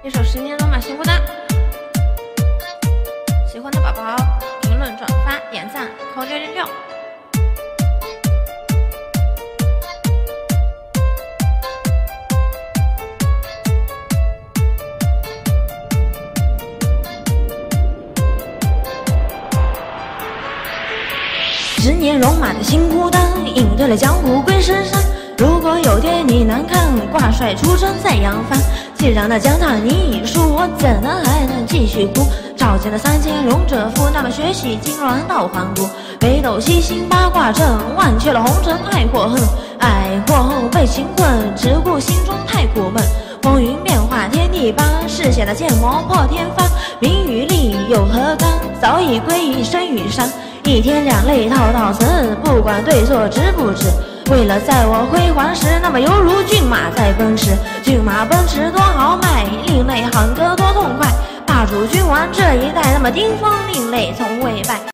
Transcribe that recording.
一首10年戎马辛苦的，喜欢的宝宝评论、转发、点赞，扣666。10年戎马的辛苦的，应对了江湖归深山。如果有天你难堪，挂帅出征再扬帆。既然那将他你已输，我怎能还能继续哭？召见了3000戎者夫，那么学习金銮到环顾。北斗七星八卦阵，忘却了红尘爱或恨。爱过后被情困，只顾心中太苦闷。风云变化天地般，视线的剑魔破天翻。名与利又何干？早已归于生与山。一天两泪滔滔词，不管对错值不值。为了在我辉煌时，那么犹如骏马在奔驰。骏马奔驰多豪迈，另类喊歌多痛快。霸主君王这一代，那么顶峰另类从未败。